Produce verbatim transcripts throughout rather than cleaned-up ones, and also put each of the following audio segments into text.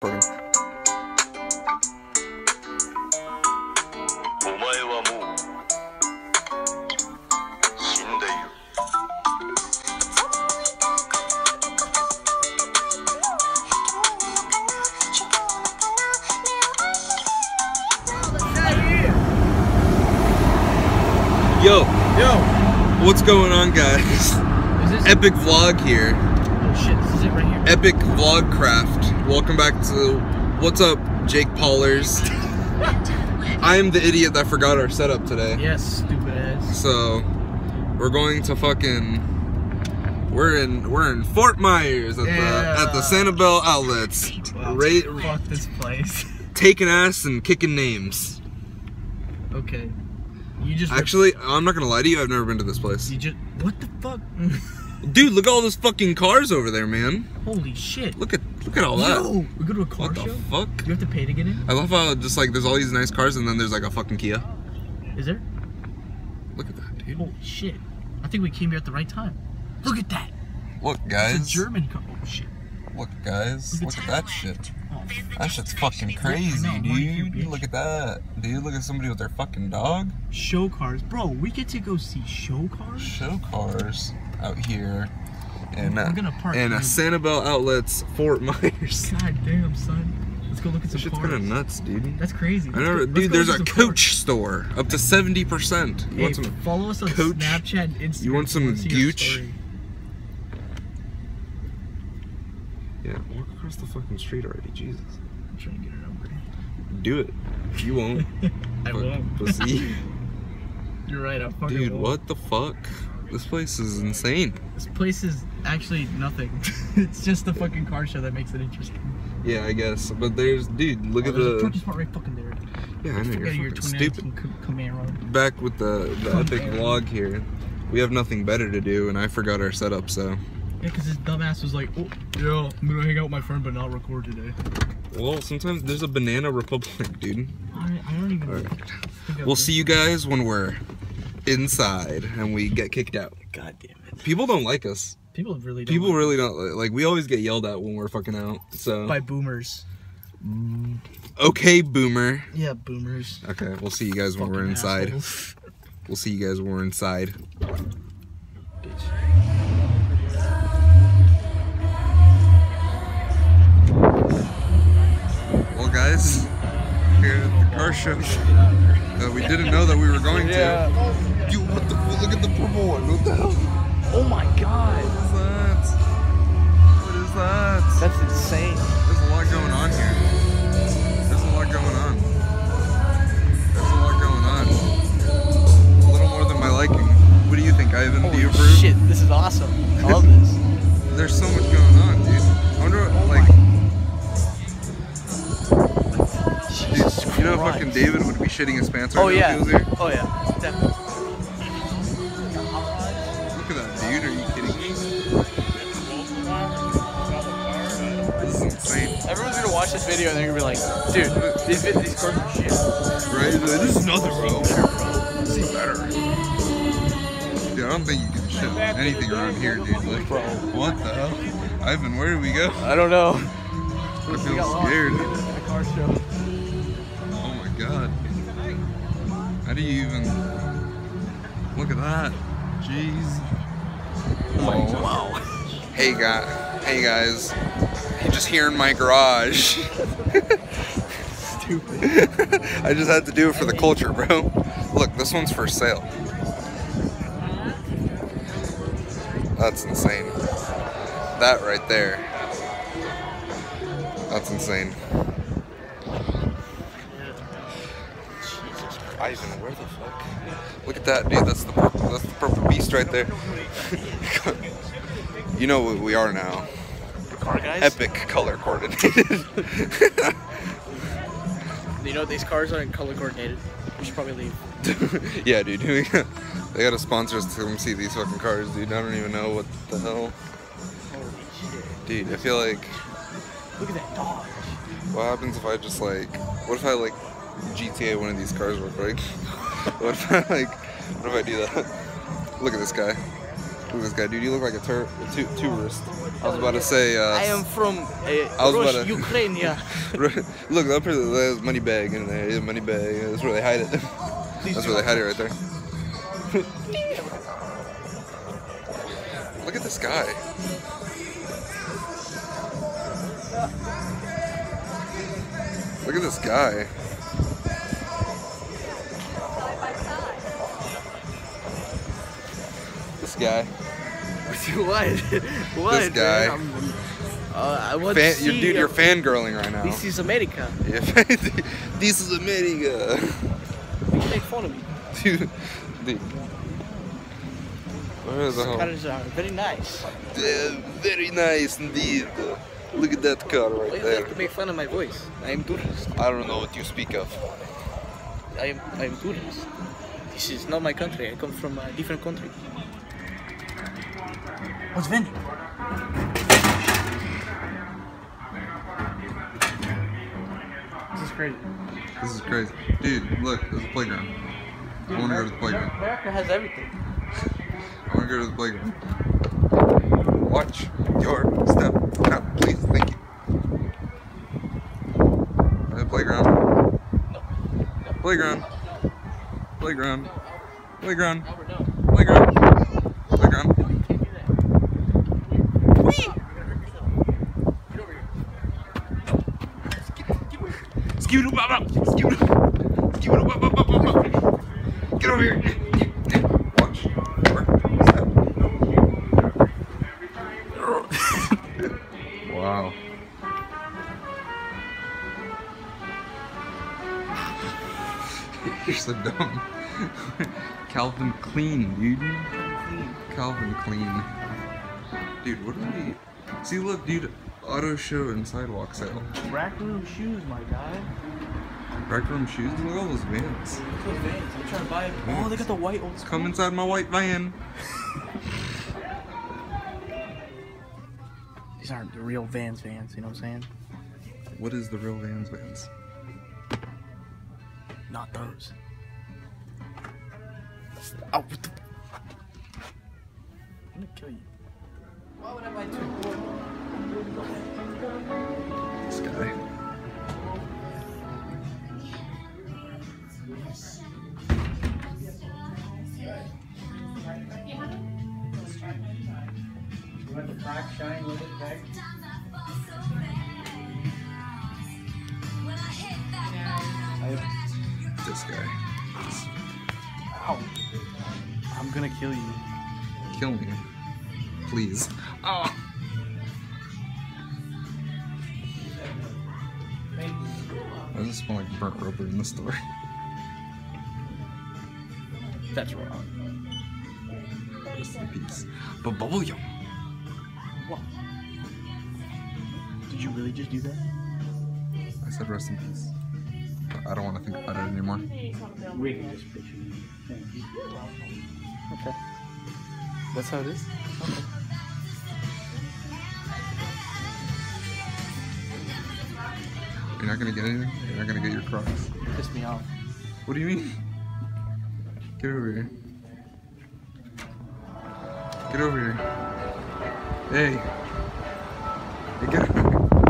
Burn. Yo, yo, what's going on, guys? Is this Epic vlog here. Oh shit, this is it right here. Epic Vlogcraft. Welcome back to What's Up, Jake Paulers. I am the idiot that forgot our setup today. Yes, stupid ass. So we're going to fucking we're in we're in Fort Myers at Yeah. the at the Sanibel Outlets. Wow, Ra- fuck this place. taking ass and kicking names. Okay. You just Actually, I'm not gonna lie to you, I've never been to this place. You just what the fuck? Dude, look at all those fucking cars over there, man. Holy shit. Look at look at all that. Yo, we go to a car What the show? fuck? You have to pay to get in? I love how just like there's all these nice cars and then there's like a fucking Kia. Is there? Look at that, dude. Holy shit. I think we came here at the right time. Look at that. Look, guys. It's a German car. Oh shit. Look, guys. Look at that shit. Oh, That shit's fucking crazy, I know, Mark, you dude. bitch. Look at that. Dude, look at somebody with their fucking dog. show cars. Bro, we get to go see show cars? Show cars out here. And We're uh, gonna park and a here. Sanibel Outlets, Fort Myers. God damn, son. Let's go look at some This shit's cars. kind of nuts, dude. That's crazy. I Let's never, go- let's dude, go there's look a at some Coach cars. store up to seventy percent. You Hey, want some follow us on Coach? Snapchat and Instagram. You want if some wanna see our Gooch? story. Yeah, walk across the fucking street already, Jesus. I'm trying to get her number. Do it. You won't. I Fuck won't. Pussy. You're right, I fucking Dude, won't. what the fuck? This place is insane. This place is actually nothing. It's just the fucking car show that makes it interesting. Yeah, I guess. But there's, dude, look Oh, at there's a the. parking spot right fucking there. Yeah, I know, Forget you're your fucking twenty stupid. nineteen Cam- Camaro. Back with the, the epic Camaro. vlog here. We have nothing better to do, and I forgot our setup, so. Yeah, because this dumbass was like, oh, yeah, I'm gonna hang out with my friend but not record today. Well, sometimes there's a banana republic, dude. I, I don't even Alright. think I've We'll been- see you guys when we're inside and we get kicked out. God damn it. People don't like us. People really don't. People like really don't like, like we always get yelled at when we're fucking out. So by boomers. okay, boomer. Yeah, boomers. Okay, we'll see you guys when we're Fucking inside. assholes. We'll see you guys when we're inside. Well, guys, here at the car show that we didn't know that we were going Yeah. to. Dude, what the fuck? Look at the purple one. What the hell? Oh my god. What is that? What is that? That's insane. There's a lot going on here. There's a lot going on. There's a lot going on. A little more than my liking. What do you think, Ivan? do you Holy approve? shit, this is awesome. I love this. There's so much going on, dude. I wonder what, like, Jesus you know, Christ. fucking David would be shitting his pants right Oh now yeah. if he was here. Oh yeah. Definitely. Look at that, dude. Are you kidding me? This is insane. Everyone's gonna watch this video and they're gonna be like, dude, these vid- these cars are shit. Right? This is nothing, bro. This is better. Dude, I don't think you can shit anything around here, dude. Like, Bro. what the hell? Ivan, where do we go? I don't know. I feel scared. Car show. Oh my god. How do you even... Look at that. Jeez. Oh, wow. Hey, guy. Hey, guys. You're just here in my garage. Stupid. I just had to do it for the culture, bro. Look, this one's for sale. That's insane. That right there. That's insane. Ivan, where the fuck? Look at that, dude. That's the purple, that's the purple beast right there. You know what we are now. Car guys? Epic color coordinated. You know, these cars aren't color coordinated. We should probably leave. Yeah, dude. They gotta sponsor us to come see these fucking cars, dude. I don't even know what the hell. Holy shit. Dude, I feel like, Look at that dog. what happens if I just like, what if I like G T A one of these cars real quick? What if I like, what if I do that? Look at this guy. Look at this guy, dude. You look like a, tur a tu tourist. I was about to say. Uh, I am from uh, I was Russia, about to, Ukraine, yeah. Look, up here, there's money bag in there. Yeah, money bag. That's where they hide it. That's where they hide it right there. Look at this guy. Look at this guy. This guy. What? What? This guy. Man? Uh, I want Fan, to see. you're, dude, you're fangirling right now. This is America. Yeah, this is America. You make fun of me. Dude, dude. Where is the hell? Cars are very nice. Yeah, very nice indeed. Look at that car right Why do you there. like to make fun of my voice? I am tourist. I don't know what you speak of. I am I am tourist. This is not my country. I come from a different country. What's vending? This is crazy. This is crazy. Dude, look, there's a playground. Dude, I want to go to the playground. America has everything. I want to go to the playground. Watch your step. No, please, thank you. The playground. No. Playground. Playground. Playground. Albert, no. Playground. Playground. You can't do that. Whee! You're gonna hurt yourself. Get over here. Get, get over here. Skewed up, up, skewed up. Skewed up, up, up, up, up. Get over here. Watch your step. Wow. You're so dumb. Calvin Clean, dude. Calvin Clean. Dude, what are we... See, look, dude. Auto show and sidewalk sale. Rack room shoes, my guy. Rack room shoes? Look at all those vans. Look at those vans. I'm trying to buy them. Oh, they got the white old school. Come inside my white van. These aren't the real Vans Vans, you know what I'm saying? What is the real Vans Vans? Not those. Oh, what the... I'm gonna kill you. Why would I buy two? This guy. You want the black shine with it back? This guy. Ow. I'm gonna kill you. Kill me. Please. Oh. I just smell like burnt rubber in the store. That's wrong. Rest in peace. But bubble yum. What? Did you really just do that? I said rest in peace. I don't want to think about it anymore. We can just picture you. Okay. That's how it is? Okay. You're not gonna get anything? You're not gonna get your Crocs? You pissed me off. What do you mean? Get over here. Get over here. Hey. Hey, get over here.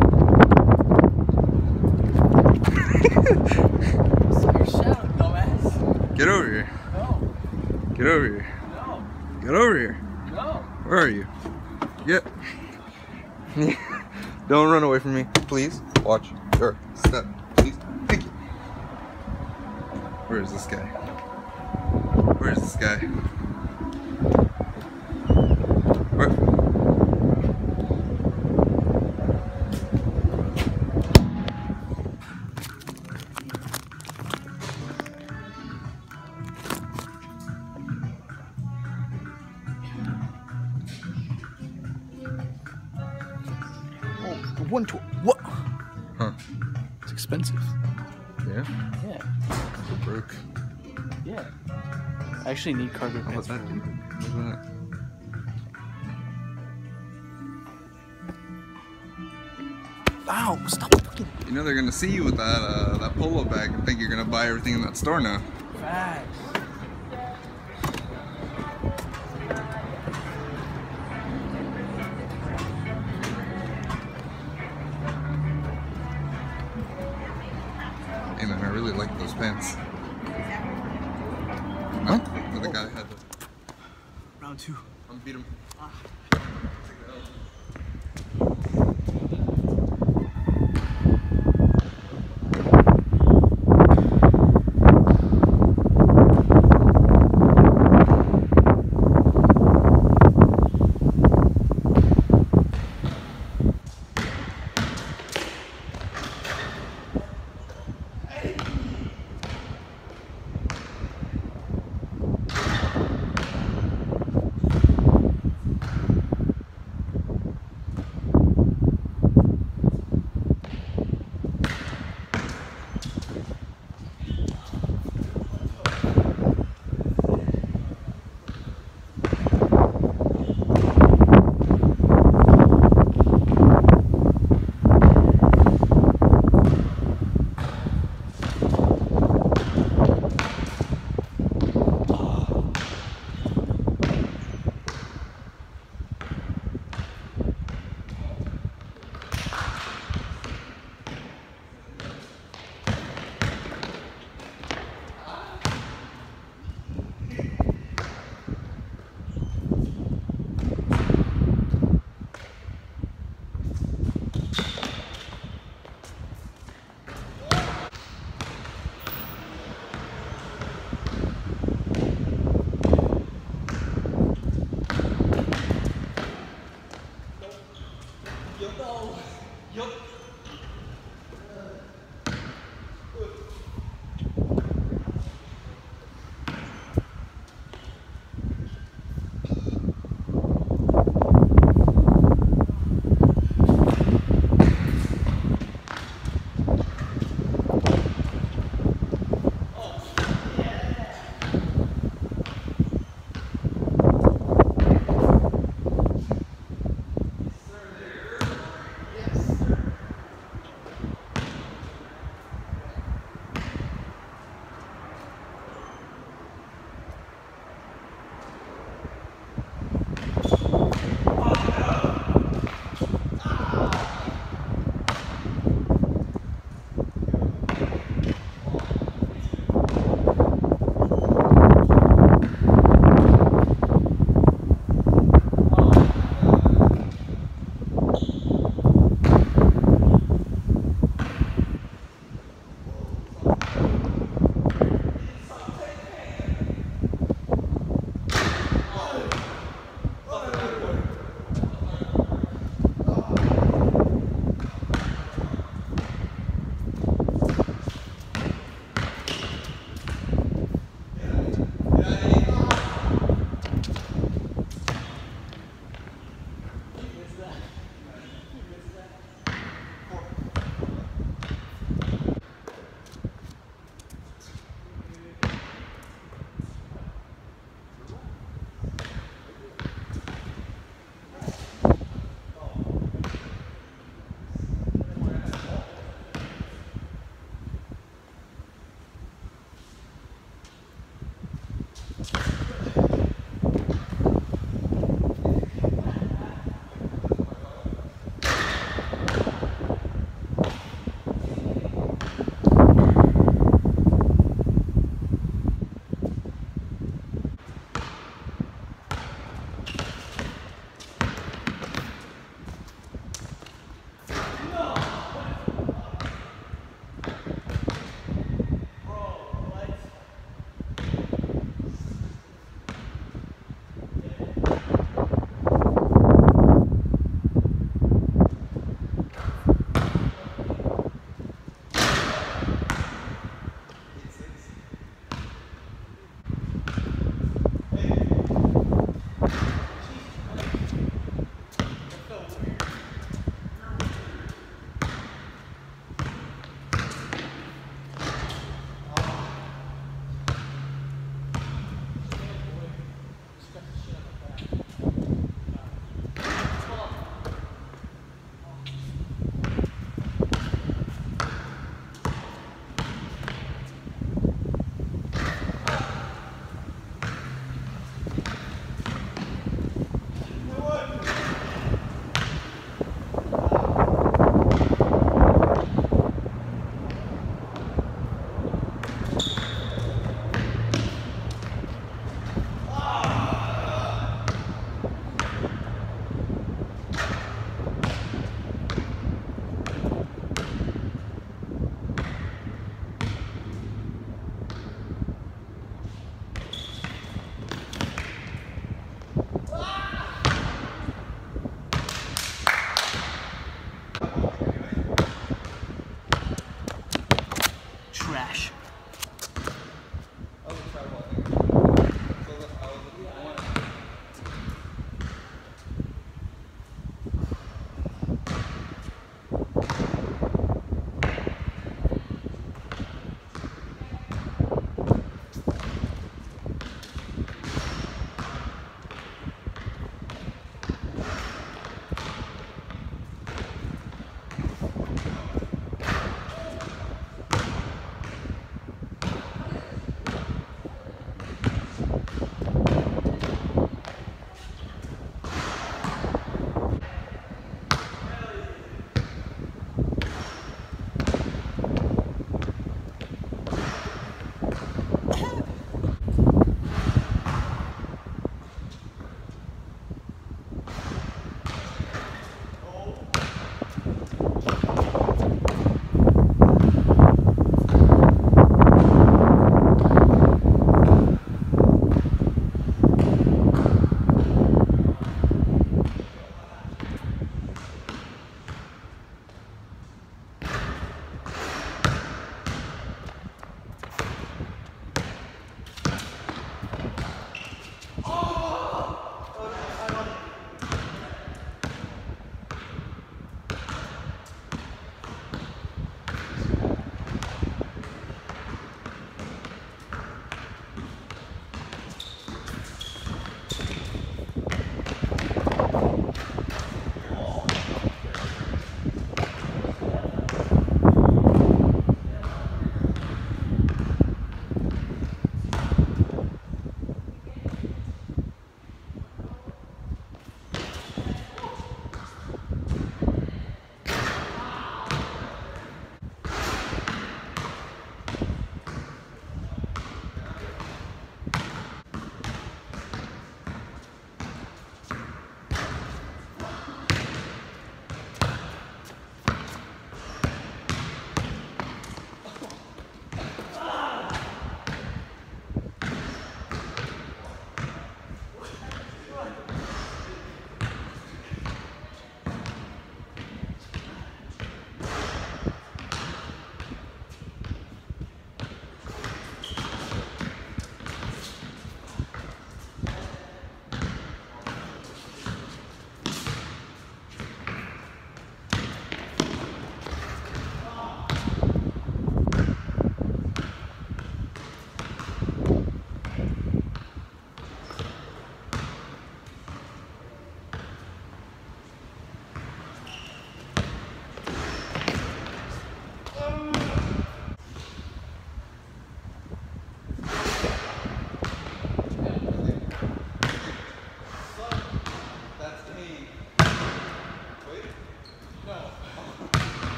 Get over here. No. Get over here. No. Get over here. No. Where are you? Get. Don't run away from me, please. Watch your step, please. Thank you. Where is this guy? Where is this guy? Where? One tour. What? Huh. It's expensive. Yeah? Yeah. We're broke. Yeah. I actually need cargo How about pants. that, dude? Look at that. Ow! Stop fucking. You know they're gonna see you with that uh, that polo bag and think you're gonna buy everything in that store now. Facts. Hey man, I really like those pants. Huh? The other guy had the... Round two. I'm beat him. Ah.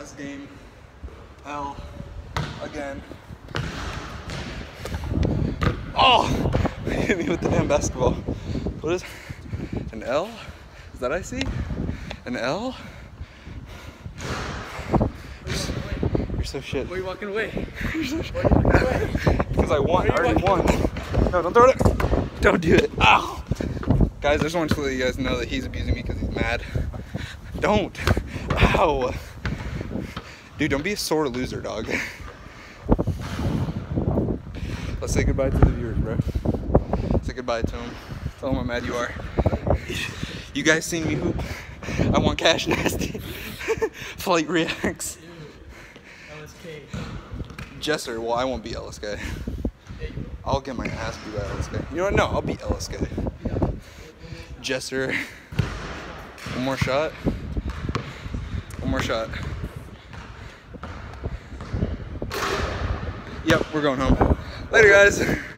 Best game. L. Again. Oh! Hit me with the damn basketball. What is an L? Is that I see? An L? You're so shit. Why are you walking away? You're so shit. Why are you walking away? Because I won. I already won. No, don't throw it. Don't do it. Ow! Guys, I just want to let you guys know that he's abusing me because he's mad. Don't. Ow. Dude, don't be a sore loser, dog. Let's say goodbye to the viewers, bro. Say goodbye to them. Tell them how mad you are. You guys seen me hoop? I want Cash Nasty. Flight reacts. L S K. Jesser, well, I won't be L S K. I'll get my ass beat by L S K. You know what? No, I'll beat L S K. Jesser. One more shot. One more shot. Yep, we're going home. Later, guys.